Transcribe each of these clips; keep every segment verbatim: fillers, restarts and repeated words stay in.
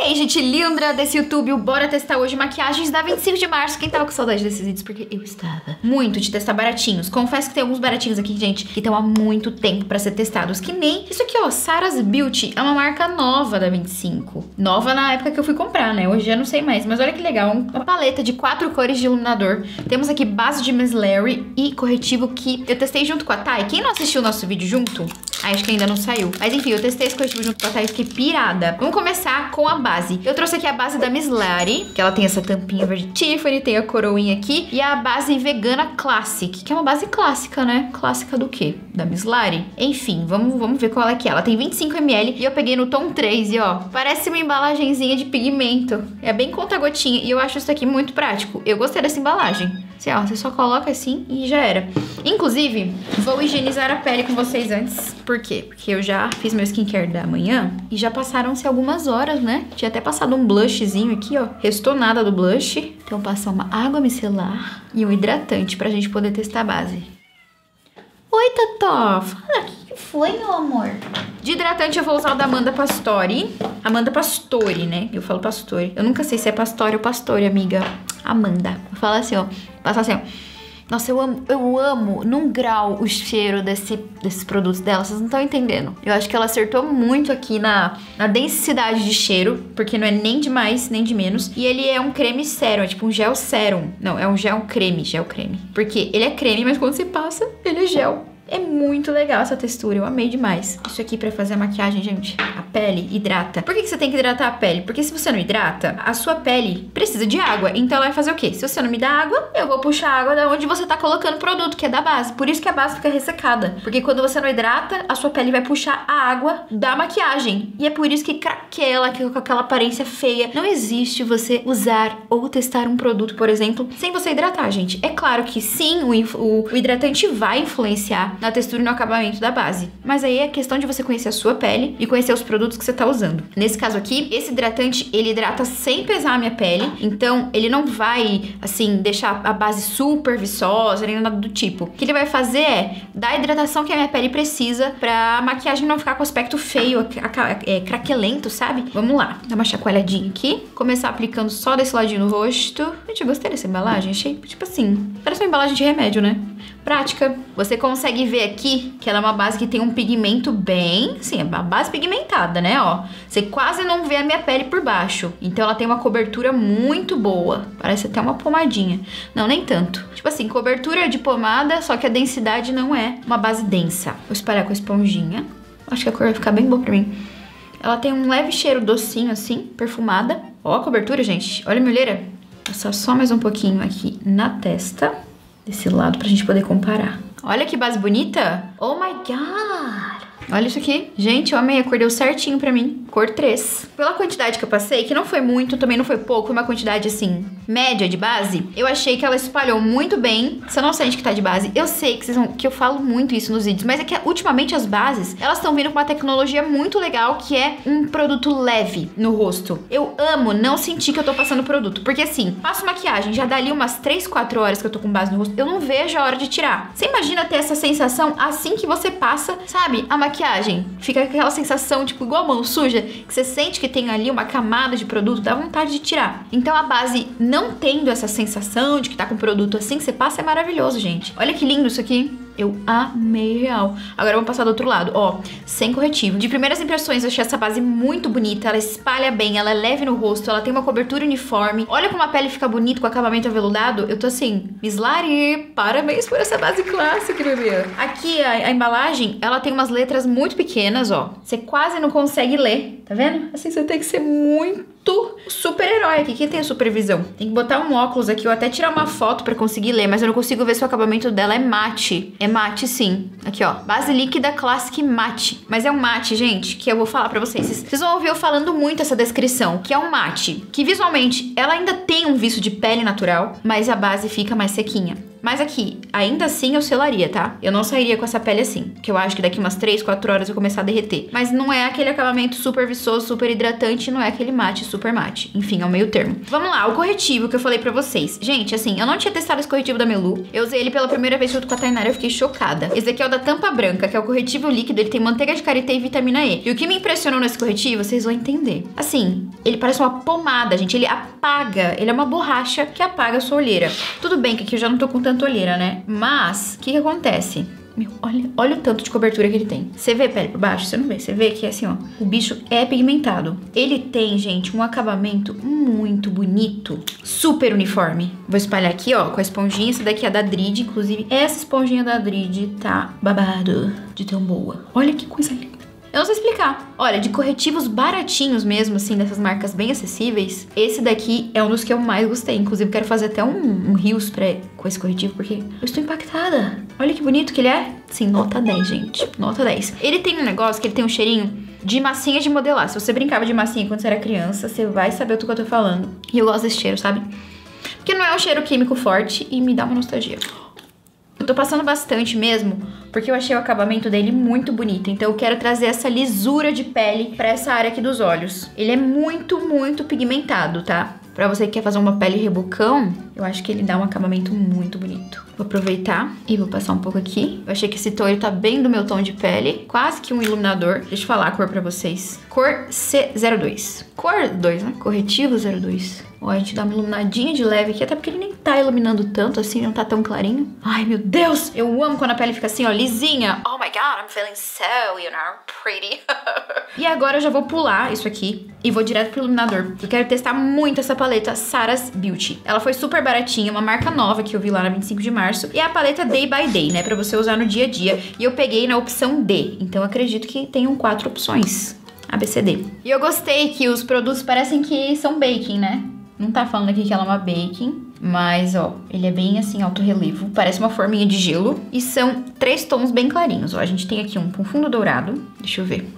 aí, gente linda desse YouTube, bora testar hoje maquiagens da vinte e cinco de março. Quem tava com saudade desses vídeos? Porque eu estava muito de testar baratinhos. Confesso que tem alguns baratinhos aqui, gente, que estão há muito tempo pra ser testados. Que nem isso aqui, ó, Sarah's Beauty. É uma marca nova da vinte e cinco. Nova na época que eu fui comprar, né? Hoje já não sei mais. Mas olha que legal, uma paleta de quatro cores de iluminador. Temos aqui base de Miss Larry e corretivo que eu testei junto com a Thay. Quem não assistiu o nosso vídeo junto? Ah, acho que ainda não saiu. Mas enfim, eu testei esse corretivo junto com a Thay e fiquei pirada. Vamos começar com a base. Eu trouxe aqui a base da Miss Larry, que ela tem essa tampinha verde Tiffany, tem a coroinha aqui. E a base Vegana Classic, que é uma base clássica, né? Clássica do quê? Da Miss Larry. Enfim, vamos, vamos ver qual é que é. Ela tem vinte e cinco mililitros e eu peguei no tom três e ó, parece uma embalagenzinha de pigmento. É bem conta-gotinha e eu acho isso aqui muito prático. Eu gostei dessa embalagem. Assim, ó, você só coloca assim e já era. Inclusive, vou higienizar a pele com vocês antes. Por quê? Porque eu já fiz meu skincare da manhã e já passaram-se algumas horas, né? Tinha até passado um blushzinho aqui, ó. Restou nada do blush. Então, passar uma água micelar e um hidratante pra gente poder testar a base. Oi, Totó. Fala, o que foi, meu amor? De hidratante eu vou usar o da Amanda Pastore. Amanda Pastore, né? Eu falo Pastore. Eu nunca sei se é Pastore ou Pastore, amiga. Amanda. Eu falo assim, ó. Passa assim, ó. Nossa, eu amo, eu amo num grau o cheiro desse, desses produtos dela. Vocês não estão entendendo. Eu acho que ela acertou muito aqui na, na densidade de cheiro. Porque não é nem de mais, nem de menos. E ele é um creme sérum, é tipo um gel sérum. Não, é um gel creme, gel creme. Porque ele é creme, mas quando você passa, ele é gel. É muito legal essa textura, eu amei demais. Isso aqui pra fazer a maquiagem, gente, a pele hidrata. Por que que você tem que hidratar a pele? Porque se você não hidrata, a sua pele precisa de água. Então ela vai fazer o quê? Se você não me dá água, eu vou puxar a água da onde você tá colocando o produto, que é da base. Por isso que a base fica ressecada. Porque quando você não hidrata, a sua pele vai puxar a água da maquiagem. E é por isso que craquela, que com aquela aparência feia. Não existe você usar ou testar um produto, por exemplo, sem você hidratar, gente. É claro que sim, o, o, o hidratante vai influenciar na textura e no acabamento da base. Mas aí é questão de você conhecer a sua pele e conhecer os produtos que você tá usando. Nesse caso aqui, esse hidratante, ele hidrata sem pesar a minha pele. Então, ele não vai, assim, deixar a base super viçosa, nem nada do tipo. O que ele vai fazer é dar a hidratação que a minha pele precisa pra maquiagem não ficar com aspecto feio, é, craquelento, sabe? Vamos lá. Dar uma chacoalhadinha aqui. Começar aplicando só desse ladinho no rosto. Gente, eu gostei dessa embalagem. Achei, tipo assim, parece uma embalagem de remédio, né? Prática. Você consegue ver aqui que ela é uma base que tem um pigmento bem... Sim, é uma base pigmentada, né, ó. Você quase não vê a minha pele por baixo. Então ela tem uma cobertura muito boa. Parece até uma pomadinha. Não, nem tanto. Tipo assim, cobertura de pomada, só que a densidade não é uma base densa. Vou espalhar com a esponjinha. Acho que a cor vai ficar bem boa pra mim. Ela tem um leve cheiro docinho, assim, perfumada. Ó a cobertura, gente. Olha a minha olheira. Passar só mais um pouquinho aqui na testa. Desse lado pra gente poder comparar. Olha que base bonita. Oh my God. Olha isso aqui. Gente, eu amei. A cor deu certinho pra mim. Cor três. Pela quantidade que eu passei, que não foi muito, também não foi pouco, foi uma quantidade, assim, média de base, eu achei que ela espalhou muito bem. Você não sente que tá de base. Eu sei que, vocês vão, que eu falo muito isso nos vídeos, mas é que ultimamente as bases, elas estão vindo com uma tecnologia muito legal, que é um produto leve no rosto. Eu amo não sentir que eu tô passando produto. Porque assim, passo maquiagem, já dá ali umas três, quatro horas que eu tô com base no rosto, eu não vejo a hora de tirar. Você imagina ter essa sensação assim que você passa, sabe, a maquiagem. Maquiagem, fica aquela sensação, tipo, igual a mão suja, que você sente que tem ali uma camada de produto, dá vontade de tirar. Então a base, não tendo essa sensação de que tá com produto assim que você passa, é maravilhoso, gente. Olha que lindo isso aqui. Eu amei real. Agora vamos passar do outro lado, ó, sem corretivo. De primeiras impressões, eu achei essa base muito bonita. Ela espalha bem, ela é leve no rosto, ela tem uma cobertura uniforme. Olha como a pele fica bonita com acabamento aveludado. Eu tô assim, Miss Larry, parabéns por essa base clássica, bebê. Aqui a, a embalagem, ela tem umas letras muito pequenas, ó. Você quase não consegue ler, tá vendo? Assim, você tem que ser muito super-herói aqui. Quem tem a supervisão? Tem que botar um óculos aqui ou até tirar uma foto pra conseguir ler, mas eu não consigo ver se o acabamento dela é mate. É mate, sim. Aqui, ó. Base líquida Classic Mate. Mas é um mate, gente, que eu vou falar pra vocês. Vocês vão ouvir eu falando muito essa descrição, que é um mate, que visualmente ela ainda tem um viço de pele natural, mas a base fica mais sequinha. Mas aqui, ainda assim eu selaria, tá? Eu não sairia com essa pele assim, que eu acho que daqui umas três, quatro horas eu começar a derreter. Mas não é aquele acabamento super viçoso, super hidratante, não é aquele mate, super mate. Enfim, é o meio termo. Vamos lá, o corretivo que eu falei pra vocês. Gente, assim, eu não tinha testado esse corretivo da Melu. Eu usei ele pela primeira vez junto com a Tainara, eu fiquei chocada. Esse aqui é o da tampa branca, que é o corretivo líquido, ele tem manteiga de karité e vitamina E. E o que me impressionou nesse corretivo, vocês vão entender. Assim, ele parece uma pomada, gente, ele apaga, ele é uma borracha que apaga a sua olheira. Tudo bem que aqui eu já não tô com tanta olheira, né? Mas, o que que acontece? Meu, olha, olha o tanto de cobertura que ele tem. Você vê pele por baixo? Você não vê. Você vê que é assim, ó. O bicho é pigmentado. Ele tem, gente, um acabamento muito bonito. Super uniforme. Vou espalhar aqui, ó, com a esponjinha. Essa daqui é da Dridi. Inclusive, essa esponjinha da Dridi tá babado de tão boa. Olha que coisa linda. Eu não sei explicar. Olha, de corretivos baratinhos mesmo, assim, dessas marcas bem acessíveis, esse daqui é um dos que eu mais gostei. Inclusive, quero fazer até um, um Reels pra, com esse corretivo, porque eu estou impactada. Olha que bonito que ele é. Sim, nota dez, gente. Nota dez. Ele tem um negócio que ele tem um cheirinho de massinha de modelar. Se você brincava de massinha quando você era criança, você vai saber do que eu tô falando. E eu gosto desse cheiro, sabe? Porque não é um cheiro químico forte e me dá uma nostalgia. Eu tô passando bastante mesmo, porque eu achei o acabamento dele muito bonito. Então eu quero trazer essa lisura de pele pra essa área aqui dos olhos. Ele é muito, muito pigmentado, tá? Pra você que quer fazer uma pele rebocão, eu acho que ele dá um acabamento muito bonito. Vou aproveitar e vou passar um pouco aqui. Eu achei que esse tom ele tá bem do meu tom de pele. Quase que um iluminador. Deixa eu falar a cor pra vocês. Cor C zero dois. Cor dois, né? Corretivo zero dois. Ó, a gente dá uma iluminadinha de leve aqui, até porque ele nem tá iluminando tanto assim, não tá tão clarinho. Ai, meu Deus! Eu amo quando a pele fica assim, ó, lisinha. Oh my God, I'm feeling so, you know, pretty. E agora eu já vou pular isso aqui e vou direto pro iluminador. Eu quero testar muito essa paleta Sarah's Beauty. Ela foi super baratinha, uma marca nova que eu vi lá na vinte e cinco de março. E é a paleta Day by Day, né, pra você usar no dia a dia. E eu peguei na opção D, então eu acredito que tenham quatro opções. A, B, C, D. E eu gostei que os produtos parecem que são baking, né? Não tá falando aqui que ela é uma baking, mas, ó, ele é bem, assim, alto relevo. Parece uma forminha de gelo. E são três tons bem clarinhos, ó. A gente tem aqui um com fundo dourado. Deixa eu ver.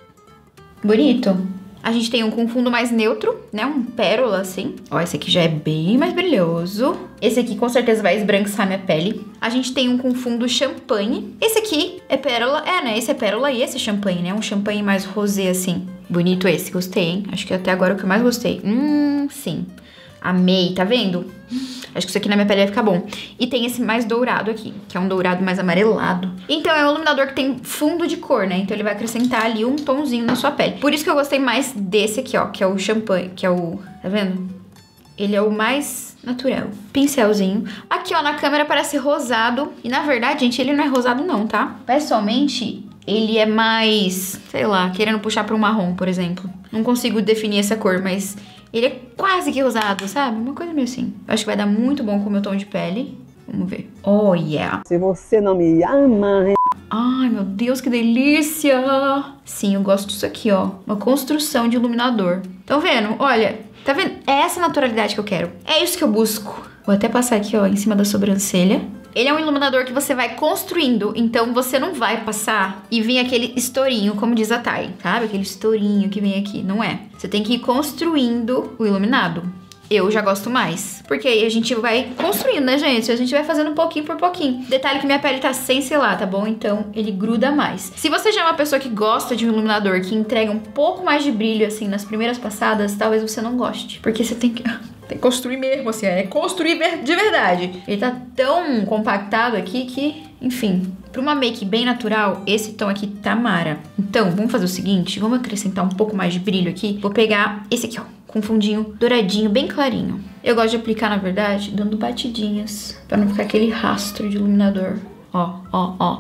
Bonito. A gente tem um com fundo mais neutro, né? Um pérola, assim. Ó, esse aqui já é bem mais brilhoso. Esse aqui, com certeza, vai esbranquiçar minha pele. A gente tem um com fundo champanhe. Esse aqui é pérola. É, né? Esse é pérola e esse é champanhe, né? Um champanhe mais rosé, assim. Bonito esse, gostei, hein? Acho que até agora é o que eu mais gostei. Hum, sim. Amei, tá vendo? Acho que isso aqui na minha pele vai ficar bom. E tem esse mais dourado aqui, que é um dourado mais amarelado. Então é um iluminador que tem fundo de cor, né? Então ele vai acrescentar ali um tomzinho na sua pele. Por isso que eu gostei mais desse aqui, ó, que é o champanhe, que é o... Tá vendo? Ele é o mais natural. Pincelzinho. Aqui, ó, na câmera parece rosado. E na verdade, gente, ele não é rosado não, tá? Pessoalmente, ele é mais, sei lá, querendo puxar para um marrom, por exemplo. Não consigo definir essa cor, mas ele é quase que rosado, sabe? Uma coisa meio assim. Eu acho que vai dar muito bom com o meu tom de pele. Vamos ver. Oh, yeah. Se você não me ama... Ai, meu Deus, que delícia! Sim, eu gosto disso aqui, ó. Uma construção de iluminador. Tão vendo? Olha, tá vendo? É essa naturalidade que eu quero. É isso que eu busco. Vou até passar aqui, ó, em cima da sobrancelha. Ele é um iluminador que você vai construindo, então você não vai passar e vir aquele estourinho, como diz a Thay, sabe? Aquele estourinho que vem aqui, não é. Você tem que ir construindo o iluminado. Eu já gosto mais, porque aí a gente vai construindo, né, gente? A gente vai fazendo pouquinho por pouquinho. Detalhe que minha pele tá sem selar, tá bom? Então ele gruda mais. Se você já é uma pessoa que gosta de um iluminador que entrega um pouco mais de brilho, assim, nas primeiras passadas, talvez você não goste. Porque você tem que... Tem que construir mesmo, assim, é construir de verdade. Ele tá tão compactado aqui que, enfim, pra uma make bem natural, esse tom aqui tá mara. Então, vamos fazer o seguinte, vamos acrescentar um pouco mais de brilho aqui. Vou pegar esse aqui, ó, com um fundinho douradinho, bem clarinho. Eu gosto de aplicar, na verdade, dando batidinhas, pra não ficar aquele rastro de iluminador. Ó, ó, ó.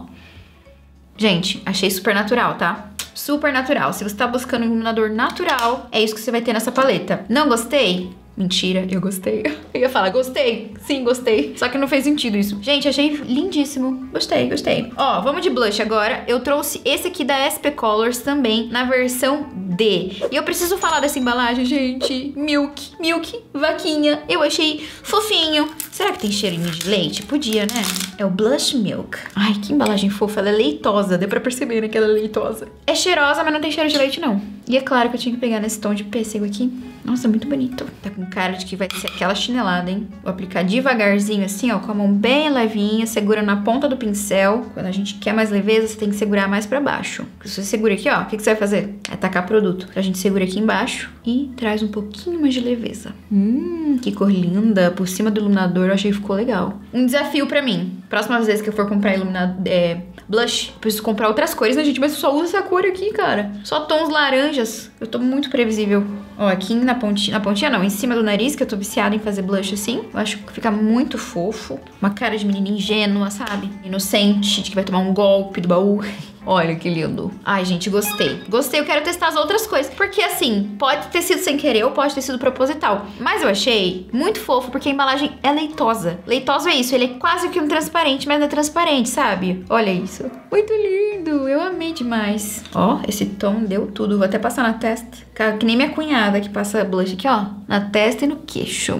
Gente, achei super natural, tá? Super natural. Se você tá buscando um iluminador natural, é isso que você vai ter nessa paleta. Não gostei? Mentira, eu gostei. Eu ia falar, gostei. Sim, gostei. Só que não fez sentido isso. Gente, achei lindíssimo. Gostei, gostei. Ó, vamos de blush agora. Eu trouxe esse aqui da S P Colors também, na versão D. E eu preciso falar dessa embalagem, gente. Milk, Milk, vaquinha. Eu achei fofinho. Será que tem cheirinho de leite? Podia, né? É o Blush Milk. Ai, que embalagem fofa. Ela é leitosa. Deu pra perceber, né, que ela é leitosa. É cheirosa, mas não tem cheiro de leite, não. E é claro que eu tinha que pegar nesse tom de pêssego aqui. Nossa, muito bonito. Tá com cara de que vai ser aquela chinelada, hein? Vou aplicar devagarzinho assim, ó, com a mão bem levinha, segura na ponta do pincel. Quando a gente quer mais leveza, você tem que segurar mais pra baixo. Se você segura aqui, ó, o que, que você vai fazer? É tacar produto. A gente segura aqui embaixo e traz um pouquinho mais de leveza. Hum, que cor linda. Por cima do iluminador, eu achei que ficou legal. Um desafio pra mim. Próxima vez que eu for comprar iluminador, é, blush, eu preciso comprar outras cores, né, gente? Mas eu só uso essa cor aqui, cara. Só tons laranjas. Eu tô muito previsível. Ó, aqui na pontinha, na pontinha não, em cima do nariz, que eu tô viciada em fazer blush assim. Eu acho que fica muito fofo. Uma cara de menina ingênua, sabe? Inocente, de que vai tomar um golpe do baú. Olha que lindo. Ai, gente, gostei. Gostei, eu quero testar as outras coisas. Porque, assim, pode ter sido sem querer ou pode ter sido proposital. Mas eu achei muito fofo porque a embalagem é leitosa. Leitoso é isso, ele é quase que um transparente, mas não é transparente, sabe? Olha isso. Muito lindo, eu amei demais. Ó, esse tom deu tudo. Vou até passar na testa. Que nem minha cunhada que passa blush aqui, ó. Na testa e no queixo.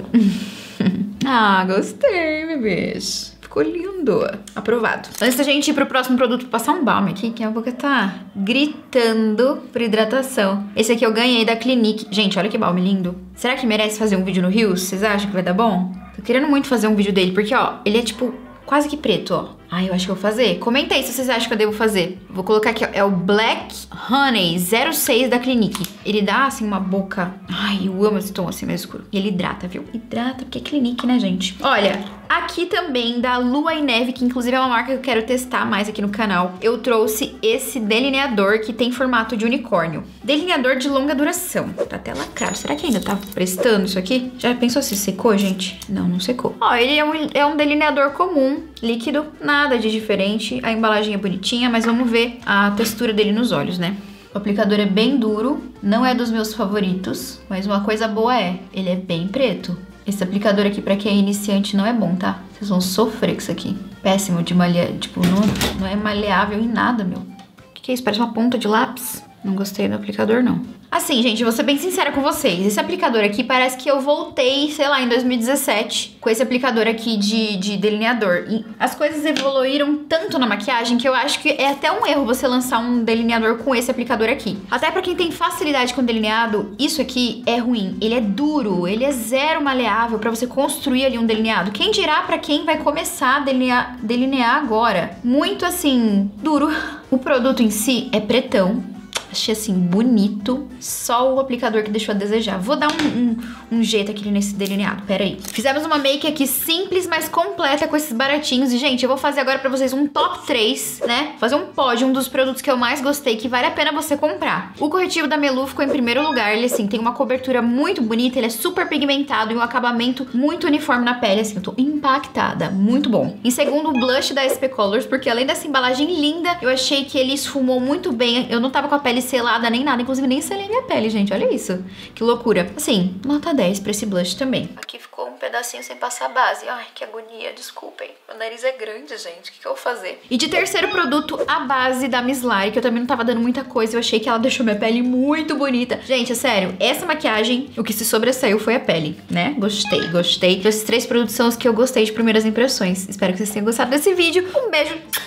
Ah, gostei, bebês. Ficou lindo. Aprovado. Antes da gente ir pro próximo produto, vou passar um balme aqui, que a boca tá gritando por hidratação. Esse aqui eu ganhei da Clinique. Gente, olha que balme lindo. Será que merece fazer um vídeo no Reels? Vocês acham que vai dar bom? Tô querendo muito fazer um vídeo dele, porque, ó, ele é tipo quase que preto, ó. Ai, eu acho que eu vou fazer. Comenta aí se vocês acham que eu devo fazer. Vou colocar aqui, ó. É o Black Honey zero seis da Clinique. Ele dá, assim, uma boca... Ai, eu amo esse tom assim, mais escuro. E ele hidrata, viu? Hidrata, porque é Clinique, né, gente? Olha, aqui também da Lua e Neve, que inclusive é uma marca que eu quero testar mais aqui no canal. Eu trouxe esse delineador que tem formato de unicórnio. Delineador de longa duração. Tá até lacrado. Será que ainda tá prestando isso aqui? Já pensou se secou, gente? Não, não secou. Ó, ele é um, é um delineador comum, líquido, nada de diferente. A embalagem é bonitinha, mas vamos ver a textura dele nos olhos, né? O aplicador é bem duro, não é dos meus favoritos, mas uma coisa boa é, ele é bem preto. Esse aplicador aqui, pra quem é iniciante, não é bom, tá? Vocês vão sofrer com isso aqui. Péssimo de malhar, tipo, não, não é maleável em nada, meu. O que, que é isso? Parece uma ponta de lápis. Não gostei do aplicador, não. Assim, gente, vou ser bem sincera com vocês. Esse aplicador aqui parece que eu voltei, sei lá, em dois mil e dezessete, com esse aplicador aqui de, de delineador. E as coisas evoluíram tanto na maquiagem que eu acho que é até um erro você lançar um delineador com esse aplicador aqui. Até pra quem tem facilidade com delineado, isso aqui é ruim. Ele é duro, ele é zero maleável pra você construir ali um delineado. Quem dirá pra quem vai começar a delinear, delinear agora? Muito, assim, duro. O produto em si é pretão. Achei assim, bonito. Só o aplicador que deixou a desejar. Vou dar um, um, um jeito aqui nesse delineado, pera aí. Fizemos uma make aqui simples, mas completa com esses baratinhos. E, gente, eu vou fazer agora pra vocês um top três, né? Fazer um pódio, um dos produtos que eu mais gostei, que vale a pena você comprar. O corretivo da Melu ficou em primeiro lugar. Ele, assim, tem uma cobertura muito bonita. Ele é super pigmentado e um acabamento muito uniforme na pele. Assim, eu tô impactada. Muito bom. Em segundo, o blush da S P Colors, porque além dessa embalagem linda, eu achei que ele esfumou muito bem. Eu não tava com a pele selada nem nada, inclusive nem selei minha pele, gente, olha isso, que loucura. Assim, nota dez pra esse blush também. Aqui ficou um pedacinho sem passar base, ai, que agonia, desculpem. Meu nariz é grande, gente, o que, que eu vou fazer? E de terceiro produto, a base da Miss Lari, que eu também não tava dando muita coisa, eu achei que ela deixou minha pele muito bonita. Gente, é sério, essa maquiagem, o que se sobressaiu foi a pele, né? Gostei, gostei. Esses três produtos são os que eu gostei de primeiras impressões. Espero que vocês tenham gostado desse vídeo. Um beijo!